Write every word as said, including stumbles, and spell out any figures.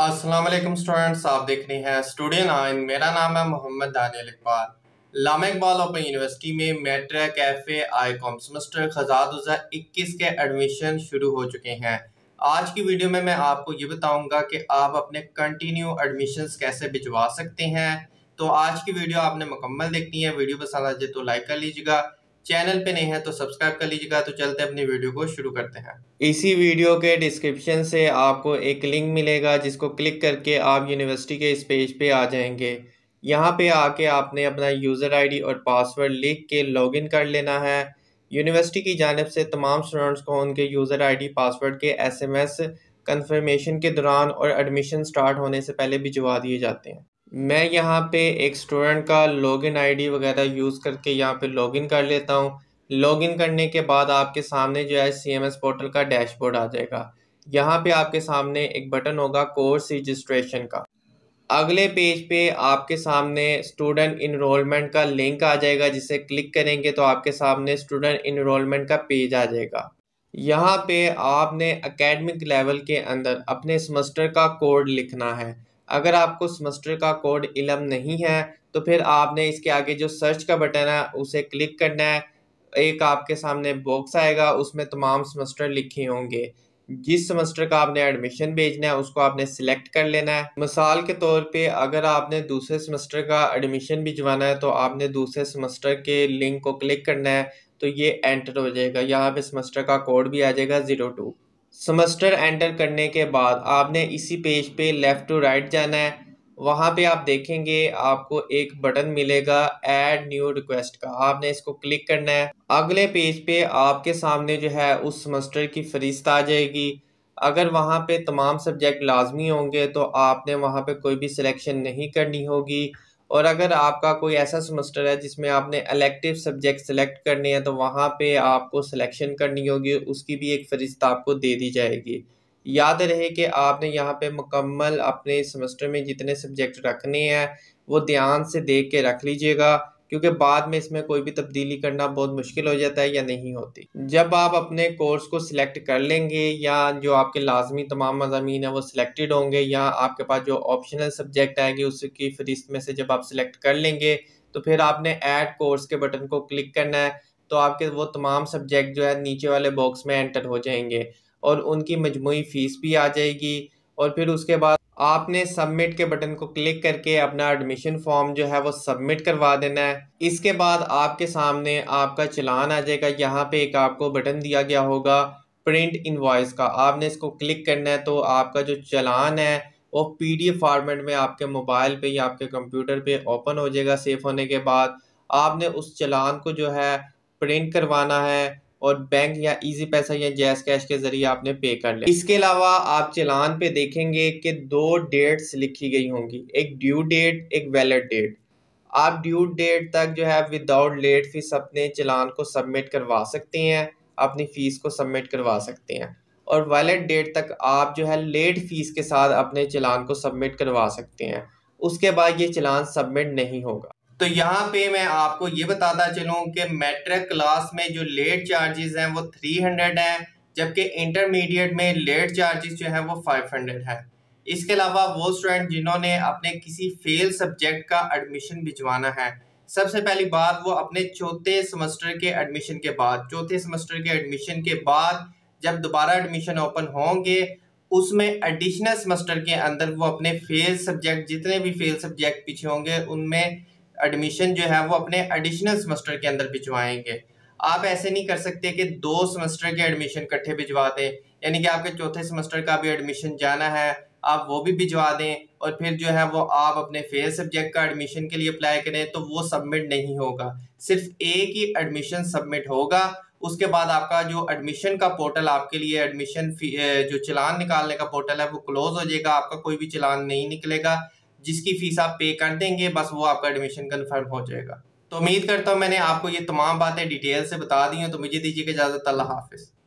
अस्सलाम वालेकुम स्टूडेंट्स, आप देख रहे हैं स्टूडियो नाइन। मेरा नाम है मोहम्मद दानियल इकबाल। लामा इकबाल ओपन यूनिवर्सिटी में मैट्रिक कैफे आई कॉम सेमेस्टर खज़ार दो हज़ार इक्कीस के एडमिशन शुरू हो चुके हैं। आज की वीडियो में मैं आपको ये बताऊंगा कि आप अपने कंटिन्यू एडमिशन्स कैसे भिजवा सकते हैं। तो आज की वीडियो आपने मुकम्मल देखनी है। वीडियो पसंद आ जाए तो लाइक कर लीजिएगा, चैनल पे नहीं है तो सब्सक्राइब कर लीजिएगा। तो चलते अपनी वीडियो को शुरू करते हैं। इसी वीडियो के डिस्क्रिप्शन से आपको एक लिंक मिलेगा जिसको क्लिक करके आप यूनिवर्सिटी के इस पेज पे आ जाएंगे। यहाँ पे आके आपने अपना यूज़र आईडी और पासवर्ड लिख के लॉगिन कर लेना है। यूनिवर्सिटी की जानिब से तमाम स्टूडेंट्स को उनके यूज़र आईडी पासवर्ड के एसएमएस कंफर्मेशन के दौरान और एडमिशन स्टार्ट होने से पहले भिजवा दिए जाते हैं। मैं यहाँ पे एक स्टूडेंट का लॉगिन आईडी वगैरह यूज़ करके यहाँ पे लॉगिन कर लेता हूँ। लॉगिन करने के बाद आपके सामने जो है सीएमएस पोर्टल का डैशबोर्ड आ जाएगा। यहाँ पे आपके सामने एक बटन होगा कोर्स रजिस्ट्रेशन का। अगले पेज पे आपके सामने स्टूडेंट इनरोलमेंट का लिंक आ जाएगा, जिसे क्लिक करेंगे तो आपके सामने स्टूडेंट इनरोलमेंट का पेज आ जाएगा। यहाँ पे आपने एकेडमिक लेवल के अंदर अपने सेमेस्टर का कोड लिखना है। अगर आपको सेमेस्टर का कोड इल्म नहीं है तो फिर आपने इसके आगे जो सर्च का बटन है उसे क्लिक करना है। एक आपके सामने बॉक्स आएगा, उसमें तमाम सेमेस्टर लिखे होंगे। जिस सेमेस्टर का आपने एडमिशन भेजना है उसको आपने सिलेक्ट कर लेना है। मिसाल के तौर पे अगर आपने दूसरे सेमेस्टर का एडमिशन भिजवाना है तो आपने दूसरे सेमेस्टर के लिंक को क्लिक करना है, तो ये एंटर हो जाएगा। यहाँ पे सेमेस्टर का कोड भी आ जाएगा ज़ीरो टू। सेमेस्टर एंटर करने के बाद आपने इसी पेज पे लेफ़्ट टू राइट जाना है। वहाँ पे आप देखेंगे आपको एक बटन मिलेगा ऐड न्यू रिक्वेस्ट का, आपने इसको क्लिक करना है। अगले पेज पे आपके सामने जो है उस सेमेस्टर की फहरिस्त आ जाएगी। अगर वहाँ पे तमाम सब्जेक्ट लाजमी होंगे तो आपने वहाँ पे कोई भी सिलेक्शन नहीं करनी होगी, और अगर आपका कोई ऐसा सेमेस्टर है जिसमें आपने इलेक्टिव सब्जेक्ट सेलेक्ट करने हैं तो वहाँ पे आपको सिलेक्शन करनी होगी, उसकी भी एक फहरिस्त आपको दे दी जाएगी। याद रहे कि आपने यहाँ पे मुकम्मल अपने सेमेस्टर में जितने सब्जेक्ट रखने हैं वो ध्यान से देख के रख लीजिएगा, क्योंकि बाद में इसमें कोई भी तब्दीली करना बहुत मुश्किल हो जाता है या नहीं होती। जब आप अपने कोर्स को सिलेक्ट कर लेंगे या जो आपके लाजमी तमाम मज़ामीन है वो सिलेक्टेड होंगे या आपके पास जो ऑप्शनल सब्जेक्ट आएंगे उसकी फहरिस्त में से जब आप सिलेक्ट कर लेंगे तो फिर आपने ऐड कोर्स के बटन को क्लिक करना है। तो आपके वो तमाम सब्जेक्ट जो है नीचे वाले बॉक्स में एंटर हो जाएंगे और उनकी मजमूई फ़ीस भी आ जाएगी। और फिर उसके बाद आपने सबमिट के बटन को क्लिक करके अपना एडमिशन फॉर्म जो है वो सबमिट करवा देना है। इसके बाद आपके सामने आपका चलान आ जाएगा। यहाँ पे एक आपको बटन दिया गया होगा प्रिंट इनवॉइस का, आपने इसको क्लिक करना है तो आपका जो चलान है वो पीडीएफ फॉर्मेट में आपके मोबाइल पे या आपके कंप्यूटर पे ओपन हो जाएगा। सेव होने के बाद आपने उस चलान को जो है प्रिंट करवाना है और बैंक या इजी पैसा या जैस कैश के जरिए आपने पे कर लिया। इसके अलावा आप चलान पे देखेंगे कि दो डेट्स लिखी गई होंगी, एक ड्यू डेट, एक वैलिड डेट। आप ड्यू डेट तक जो है विदाउट लेट फीस अपने चलान को सबमिट करवा सकते हैं, अपनी फ़ीस को सबमिट करवा सकते हैं, और वैलिड डेट तक आप जो है लेट फीस के साथ अपने चलान को सबमिट करवा सकते हैं। उसके बाद ये चलान सबमिट नहीं होगा। तो यहाँ पे मैं आपको ये बताता चलूँ कि मैट्रिक क्लास में जो लेट चार्जेस हैं वो तीन सौ हैं, जबकि इंटरमीडिएट में लेट चार्जेस जो है वो पाँच सौ है। इसके अलावा वो स्टूडेंट जिन्होंने अपने किसी फेल सब्जेक्ट का एडमिशन भिजवाना है, सबसे पहली बात वो अपने चौथे सेमेस्टर के एडमिशन के बाद चौथे सेमेस्टर के एडमिशन के बाद जब दोबारा एडमिशन ओपन होंगे उसमें एडिशनल सेमेस्टर के अंदर वो अपने फेल सब्जेक्ट जितने भी फेल सब्जेक्ट पीछे होंगे उनमें एडमिशन जो है वो अपने एडिशनल सेमेस्टर के अंदर भिजवाएंगे। आप ऐसे नहीं कर सकते कि दो सेमेस्टर के एडमिशन इकट्ठे भिजवा दें, यानी कि आपके चौथे सेमेस्टर का भी एडमिशन जाना है आप वो भी भिजवा दें और फिर जो है वो आप अपने फेल सब्जेक्ट का एडमिशन के लिए अप्लाई करें तो वो सबमिट नहीं होगा। सिर्फ एक ही एडमिशन सबमिट होगा। उसके बाद आपका जो एडमिशन का पोर्टल आपके लिए एडमिशन जो चलान निकालने का पोर्टल है वो क्लोज हो जाएगा, आपका कोई भी चलान नहीं निकलेगा। जिसकी फीस आप पे कर देंगे बस वो आपका एडमिशन कंफर्म हो जाएगा। तो उम्मीद करता हूँ मैंने आपको ये तमाम बातें डिटेल से बता दी हैं। तो मुझे दीजिए इजाज़त, अल्लाह हाफिज़।